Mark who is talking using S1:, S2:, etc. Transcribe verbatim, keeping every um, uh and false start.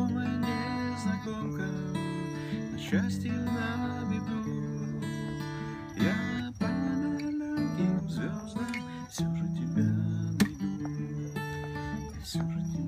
S1: О, моя незнакомка, на счастье, на беду, я по далеким звездам все же тебя найду, все же тебя